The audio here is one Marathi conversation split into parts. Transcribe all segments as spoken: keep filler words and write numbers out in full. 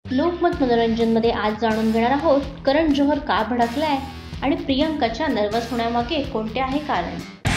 लोकमत मनोरंजनमध्ये आज जाणून घेणार आहोत करण जोहर का भडकलाय आणि प्रियंकाच्या नर्वस होण्यामागे कोणते आहे कारण.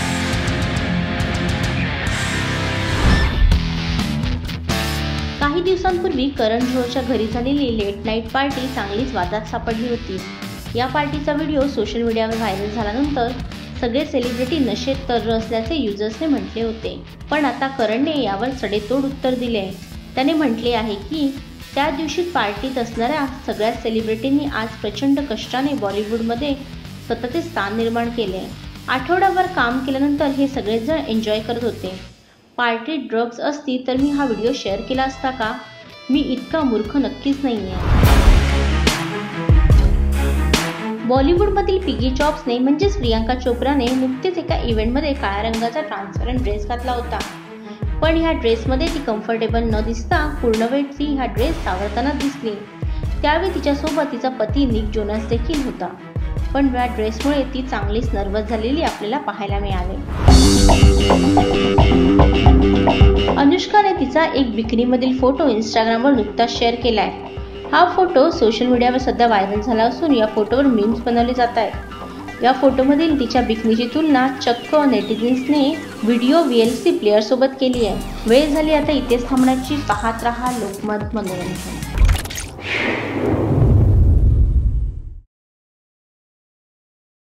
काही दिवसांपूर्वी करण जोहरच्या घरी झालेली लेट नाईट पार्टी चांगलीच वादात सापडली होती. या पार्टीचा व्हिडिओ सोशल मीडियावर व्हायरल झाल्यानंतर सगळे सेलिब्रिटी नशेत तर असल्याचे युजर्सने म्हटले होते. पण आता करणने यावर सडेतोड उत्तर दिले. त्याने म्हटले आहे की त्या दिवशी पार्टीत असणाऱ्या सगळ्या सेलिब्रिटींनी आज प्रचंड कष्टाने बॉलिवूडमध्ये स्वतःचे स्थान निर्माण केले. आठवडाभर काम केल्यानंतर हे सगळेजण एन्जॉय करत होते. पार्टीत ड्रग्ज असती तर मी हा व्हिडिओ शेअर केला असता का? मी इतका मूर्ख नक्कीच नाहीये. बॉलिवूडमधील पिगी चॉप्सने म्हणजेच प्रियंका चोप्राने नुकतेच एका इव्हेंटमध्ये काळ्या रंगाचा ट्रान्सपरंट ड्रेस घातला होता. पण ह्या ड्रेसमध्ये ती कम्फर्टेबल न दिसता पूर्ण वेळ ती हा ड्रेस सावरताना दिसली. त्यावेळी तिच्यासोबत तिचा पती निक जोनास देखील होता. पण या ड्रेसमुळे ती चांगलीच नर्वस झालेली आपल्याला पाहायला मिळाले. अनुष्काने तिचा एक बिकिनीमधील फोटो इंस्टाग्रामवर नुकताच शेअर केलाय. हा फोटो सोशल मीडियावर सध्या व्हायरल झाला असून या फोटोवर मीम्स बनवले जात आहेत. या फोटोमधील तिच्या बिकनीची तुलना चक्क नेटिझन्सने व्हिडिओ व्ही एल सी प्लेअरसोबत केली आहे. वेळ झाली आता इथेच थांबण्याची. पाहत रहा लोकमत मनोरंजन.